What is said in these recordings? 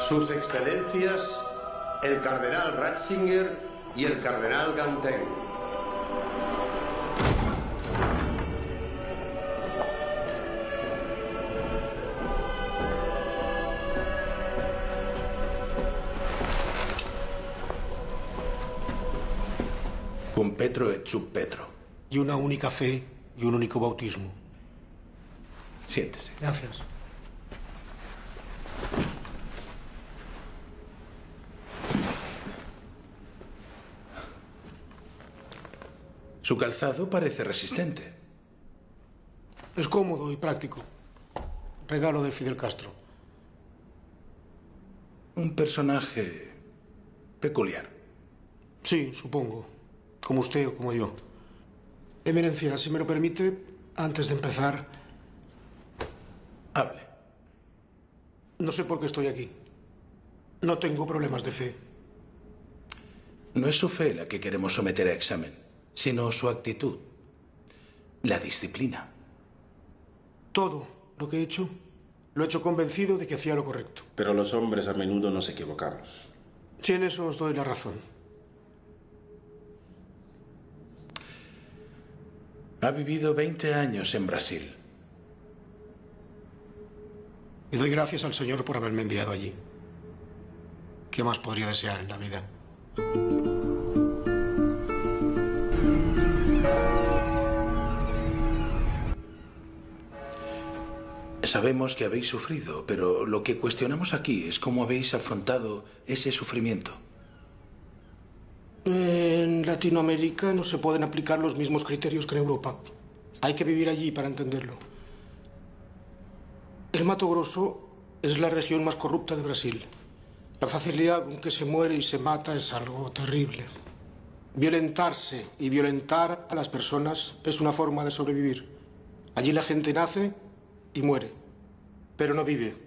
Sus Excelencias, el Cardenal Ratzinger y el Cardenal Ganten. Un Petro et sub Petro. Y una única fe y un único bautismo. Siéntese. Gracias. Su calzado parece resistente. Es cómodo y práctico. Regalo de Fidel Castro. Un personaje peculiar. Sí, supongo. Como usted o como yo. Eminencia, si me lo permite, antes de empezar... Hable. No sé por qué estoy aquí. No tengo problemas de fe. No es su fe la que queremos someter a examen, sino su actitud. La disciplina. Todo lo que he hecho, lo he hecho convencido de que hacía lo correcto. Pero los hombres a menudo nos equivocamos. Sí, en eso os doy la razón. Ha vivido 20 años en Brasil. Y doy gracias al Señor por haberme enviado allí. ¿Qué más podría desear en la vida? Sabemos que habéis sufrido, pero lo que cuestionamos aquí es cómo habéis afrontado ese sufrimiento. En Latinoamérica no se pueden aplicar los mismos criterios que en Europa. Hay que vivir allí para entenderlo. El Mato Grosso es la región más corrupta de Brasil. La facilidad con que se muere y se mata es algo terrible. Violentarse y violentar a las personas es una forma de sobrevivir. Allí la gente nace y muere, pero no vive.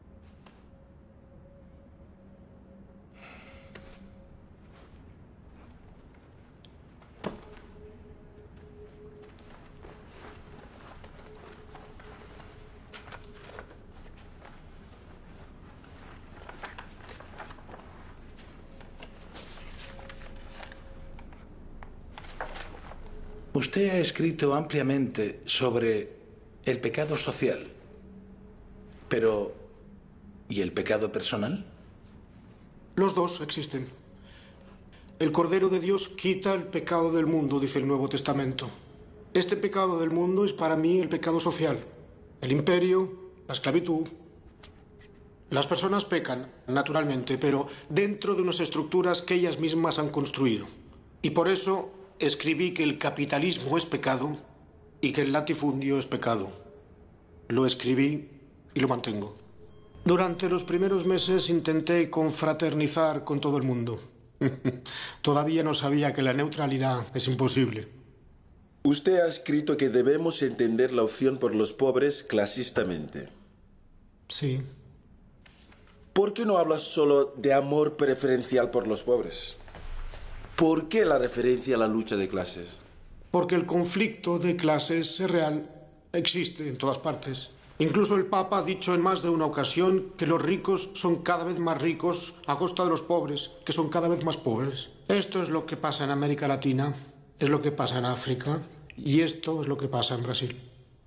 Usted ha escrito ampliamente sobre el pecado social, pero ¿y el pecado personal? Los dos existen. El Cordero de Dios quita el pecado del mundo, dice el Nuevo Testamento. Este pecado del mundo es para mí el pecado social. El imperio, la esclavitud. Las personas pecan, naturalmente, pero dentro de unas estructuras que ellas mismas han construido. Y por eso escribí que el capitalismo es pecado y que el latifundio es pecado. Lo escribí y lo mantengo. Durante los primeros meses intenté confraternizar con todo el mundo. Todavía no sabía que la neutralidad es imposible. Usted ha escrito que debemos entender la opción por los pobres clasistamente. Sí. ¿Por qué no hablas solo de amor preferencial por los pobres? ¿Por qué la referencia a la lucha de clases? Porque el conflicto de clases es real, existe en todas partes. Incluso el Papa ha dicho en más de una ocasión que los ricos son cada vez más ricos a costa de los pobres, que son cada vez más pobres. Esto es lo que pasa en América Latina, es lo que pasa en África y esto es lo que pasa en Brasil.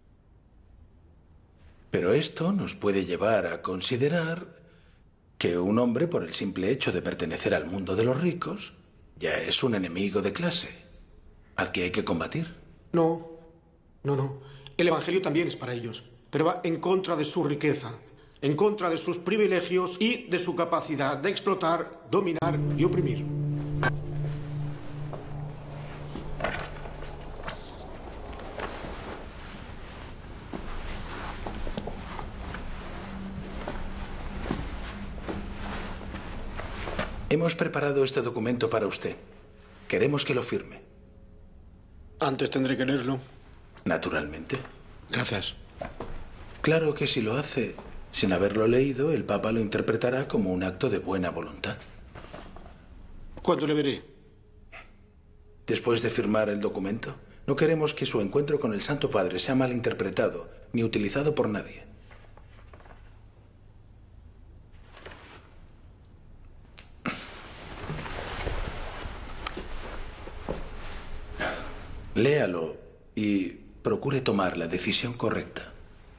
Pero esto nos puede llevar a considerar que un hombre, por el simple hecho de pertenecer al mundo de los ricos, ya es un enemigo de clase, al que hay que combatir. No. El Evangelio también es para ellos, pero va en contra de su riqueza, en contra de sus privilegios y de su capacidad de explotar, dominar y oprimir. Hemos preparado este documento para usted. Queremos que lo firme. Antes tendré que leerlo. Naturalmente. Gracias. Claro que si lo hace sin haberlo leído, el Papa lo interpretará como un acto de buena voluntad. ¿Cuándo le veré? Después de firmar el documento, no queremos que su encuentro con el Santo Padre sea malinterpretado ni utilizado por nadie. Léalo y procure tomar la decisión correcta.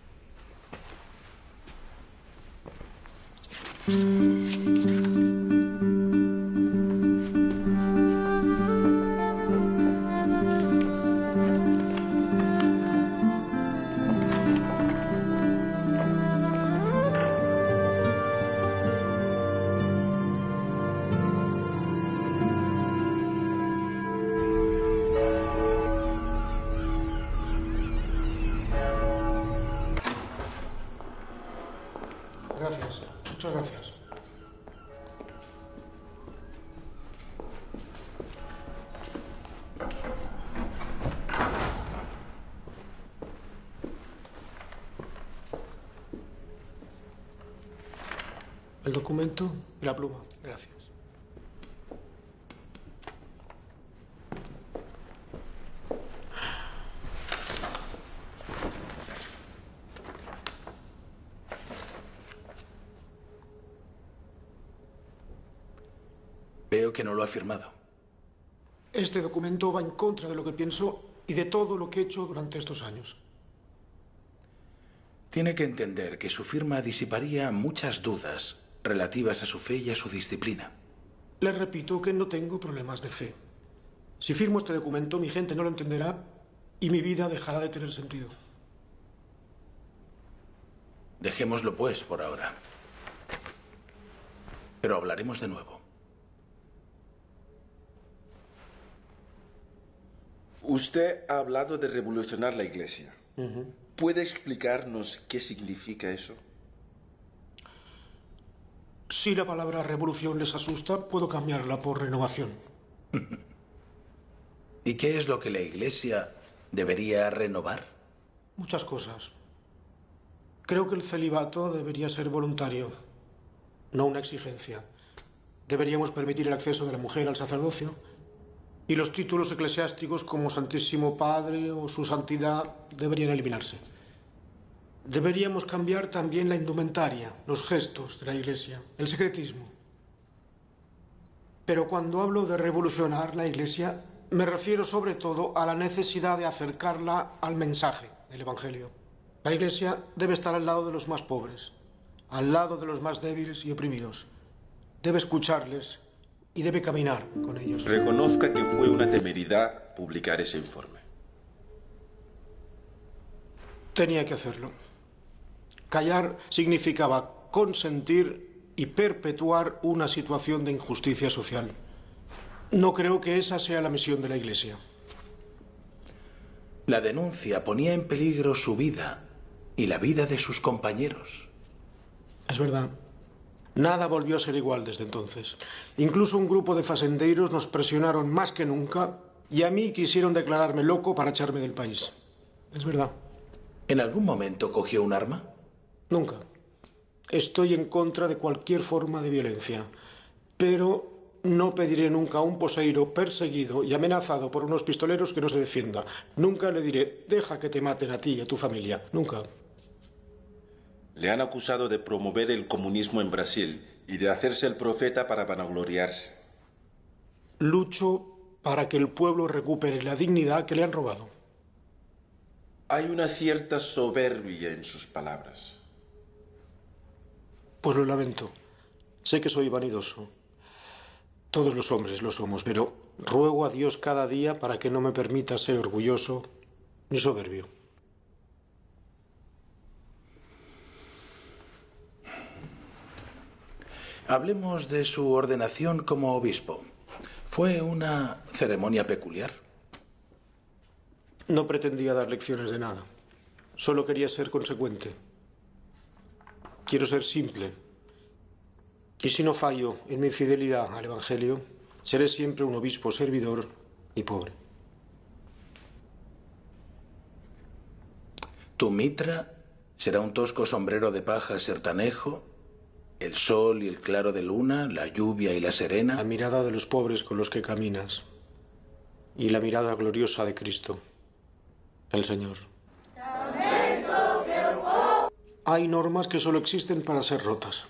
Gracias. Muchas gracias. El documento y la pluma. Gracias. Veo que no lo ha firmado. Este documento va en contra de lo que pienso y de todo lo que he hecho durante estos años. Tiene que entender que su firma disiparía muchas dudas relativas a su fe y a su disciplina. Les repito que no tengo problemas de fe. Si firmo este documento, mi gente no lo entenderá y mi vida dejará de tener sentido. Dejémoslo, pues, por ahora. Pero hablaremos de nuevo. Usted ha hablado de revolucionar la Iglesia. ¿Puede explicarnos qué significa eso? Si la palabra revolución les asusta, puedo cambiarla por renovación. ¿Y qué es lo que la Iglesia debería renovar? Muchas cosas. Creo que el celibato debería ser voluntario, no una exigencia. Deberíamos permitir el acceso de la mujer al sacerdocio y los títulos eclesiásticos como Santísimo Padre o Su Santidad deberían eliminarse. Deberíamos cambiar también la indumentaria, los gestos de la Iglesia, el secretismo. Pero cuando hablo de revolucionar la Iglesia, me refiero sobre todo a la necesidad de acercarla al mensaje del Evangelio. La Iglesia debe estar al lado de los más pobres, al lado de los más débiles y oprimidos. Debe escucharles y debe caminar con ellos. Reconozca que fue una temeridad publicar ese informe. Tenía que hacerlo. Callar significaba consentir y perpetuar una situación de injusticia social. No creo que esa sea la misión de la Iglesia. La denuncia ponía en peligro su vida y la vida de sus compañeros. Es verdad. Nada volvió a ser igual desde entonces. Incluso un grupo de facendeiros nos presionaron más que nunca y a mí quisieron declararme loco para echarme del país. Es verdad. ¿En algún momento cogió un arma? Nunca. Estoy en contra de cualquier forma de violencia, pero no pediré nunca a un poseiro perseguido y amenazado por unos pistoleros que no se defienda. Nunca le diré, deja que te maten a ti y a tu familia. Nunca. Le han acusado de promover el comunismo en Brasil y de hacerse el profeta para vanagloriarse. Lucho para que el pueblo recupere la dignidad que le han robado. Hay una cierta soberbia en sus palabras. Pues lo lamento. Sé que soy vanidoso. Todos los hombres lo somos, pero ruego a Dios cada día para que no me permita ser orgulloso ni soberbio. Hablemos de su ordenación como obispo. ¿Fue una ceremonia peculiar? No pretendía dar lecciones de nada. Solo quería ser consecuente. Quiero ser simple. Y si no fallo en mi fidelidad al Evangelio, seré siempre un obispo servidor y pobre. Tu mitra será un tosco sombrero de paja sertanejo, el sol y el claro de luna, la lluvia y la serena. La mirada de los pobres con los que caminas y la mirada gloriosa de Cristo, el Señor. Hay normas que solo existen para ser rotas.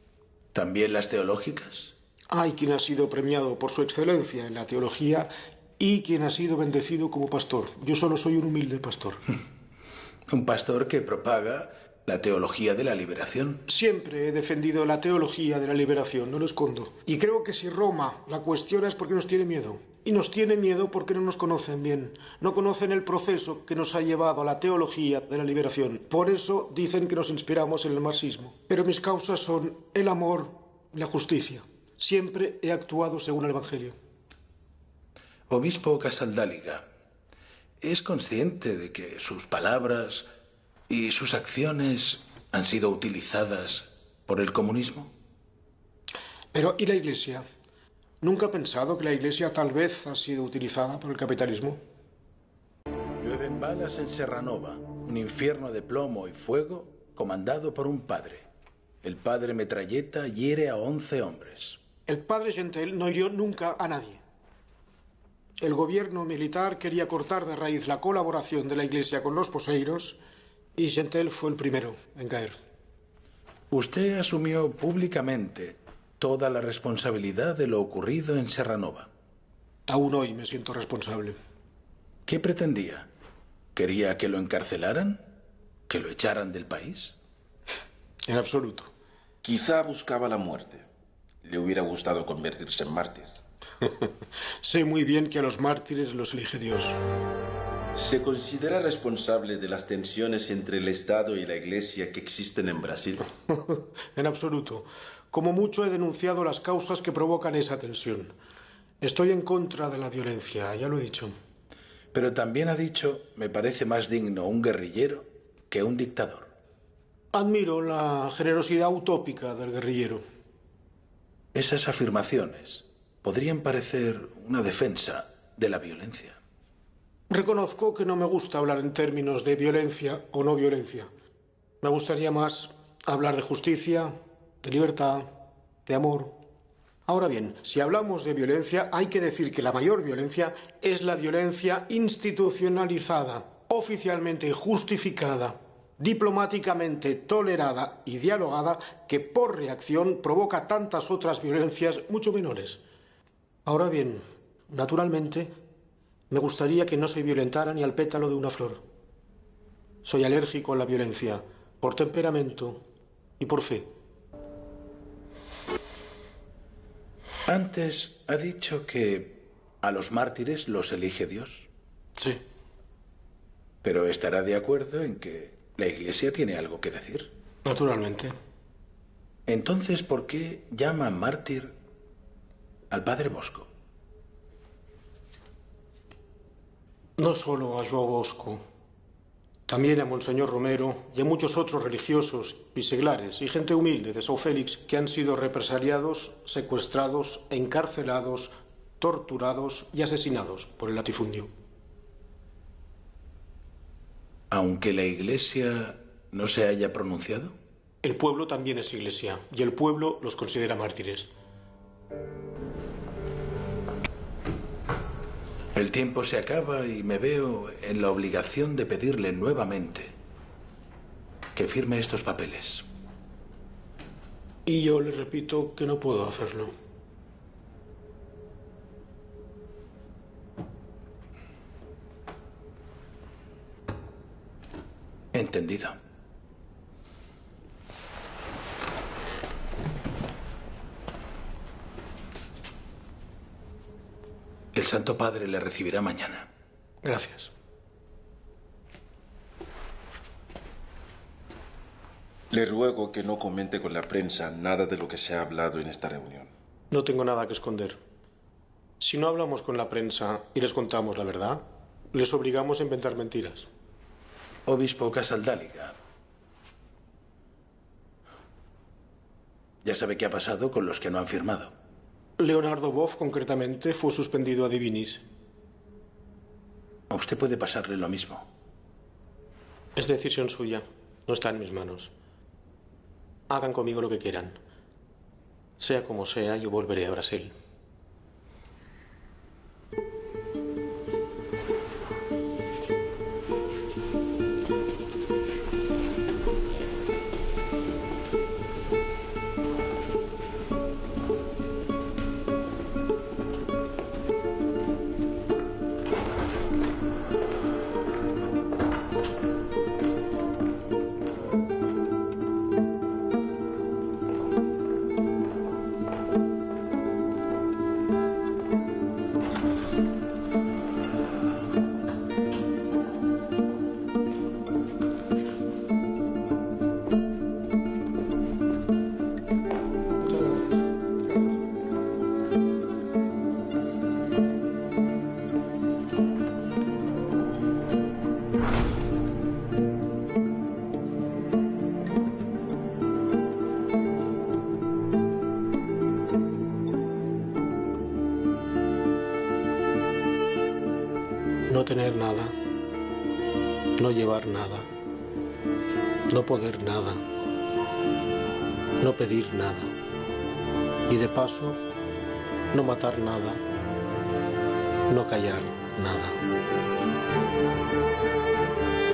¿También las teológicas? Hay quien ha sido premiado por su excelencia en la teología y quien ha sido bendecido como pastor. Yo solo soy un humilde pastor. Un pastor que propaga la teología de la liberación. Siempre he defendido la teología de la liberación, no lo escondo. Y creo que si Roma la cuestiona es porque nos tiene miedo. Y nos tiene miedo porque no nos conocen bien. No conocen el proceso que nos ha llevado a la teología de la liberación. Por eso dicen que nos inspiramos en el marxismo. Pero mis causas son el amor y la justicia. Siempre he actuado según el Evangelio. Obispo Casaldáliga, ¿es consciente de que sus palabras y sus acciones han sido utilizadas por el comunismo? Pero, ¿y la Iglesia? ¿Nunca ha pensado que la Iglesia tal vez ha sido utilizada por el capitalismo? Llueven balas en Serranova, un infierno de plomo y fuego comandado por un padre. El padre Metralleta hiere a 11 hombres. El padre Gentel no hirió nunca a nadie. El gobierno militar quería cortar de raíz la colaboración de la Iglesia con los poseiros y Gentel fue el primero en caer. Usted asumió públicamente toda la responsabilidad de lo ocurrido en Serranova. Aún hoy me siento responsable. ¿Qué pretendía? ¿Quería que lo encarcelaran? ¿Que lo echaran del país? En absoluto. Quizá buscaba la muerte. Le hubiera gustado convertirse en mártir. Sé muy bien que a los mártires los elige Dios. ¿Se considera responsable de las tensiones entre el Estado y la Iglesia que existen en Brasil? En absoluto. Como mucho he denunciado las causas que provocan esa tensión. Estoy en contra de la violencia, ya lo he dicho. Pero también ha dicho, me parece más digno un guerrillero que un dictador. Admiro la generosidad utópica del guerrillero. Esas afirmaciones podrían parecer una defensa de la violencia. Reconozco que no me gusta hablar en términos de violencia o no violencia. Me gustaría más hablar de justicia, de libertad, de amor. Ahora bien, si hablamos de violencia, hay que decir que la mayor violencia es la violencia institucionalizada, oficialmente justificada, diplomáticamente tolerada y dialogada, que por reacción provoca tantas otras violencias mucho menores. Ahora bien, naturalmente, me gustaría que no se violentara ni al pétalo de una flor. Soy alérgico a la violencia, por temperamento y por fe. Antes ha dicho que a los mártires los elige Dios. Sí. Pero estará de acuerdo en que la Iglesia tiene algo que decir. Naturalmente. Entonces, ¿por qué llama mártir al padre Bosco? No solo a João Bosco, también a Monseñor Romero y a muchos otros religiosos y seglares y gente humilde de São Félix que han sido represaliados, secuestrados, encarcelados, torturados y asesinados por el latifundio. Aunque la Iglesia no se haya pronunciado. El pueblo también es Iglesia y el pueblo los considera mártires. El tiempo se acaba y me veo en la obligación de pedirle nuevamente que firme estos papeles. Y yo le repito que no puedo hacerlo. Entendido. El Santo Padre le recibirá mañana. Gracias. Le ruego que no comente con la prensa nada de lo que se ha hablado en esta reunión. No tengo nada que esconder. Si no hablamos con la prensa y les contamos la verdad, les obligamos a inventar mentiras. Obispo Casaldáliga. Ya sabe qué ha pasado con los que no han firmado. Leonardo Boff, concretamente, fue suspendido a divinis. A usted puede pasarle lo mismo. Es decisión suya. No está en mis manos. Hagan conmigo lo que quieran. Sea como sea, yo volveré a Brasil. no tener nada, no llevar nada, no poder nada, no pedir nada y de paso no matar nada, no callar nada.